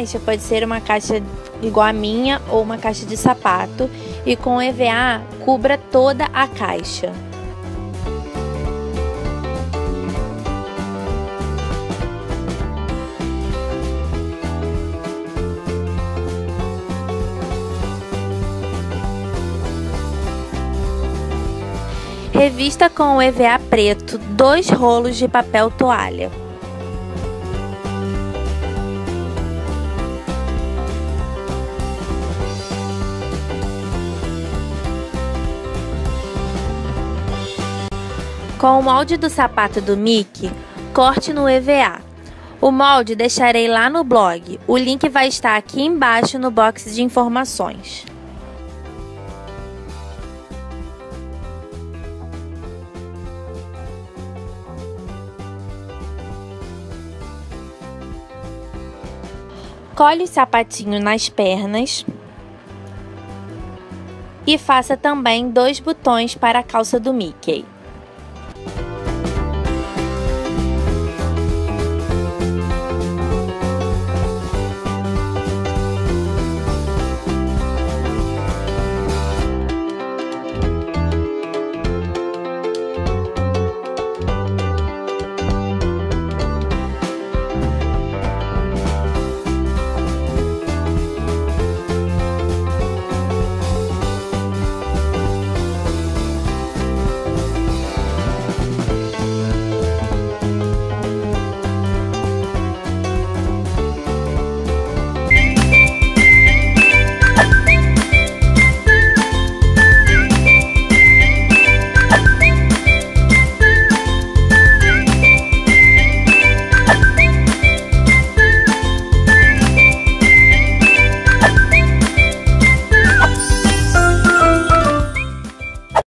caixa pode ser uma caixa igual a minha ou uma caixa de sapato, e com EVA cubra toda a caixa. Revista com o EVA preto 2 rolos de papel toalha. Com o molde do sapato do Mickey, corte no EVA. O molde deixarei lá no blog. O link vai estar aqui embaixo no box de informações. Cole o sapatinho nas pernas e faça também 2 botões para a calça do Mickey.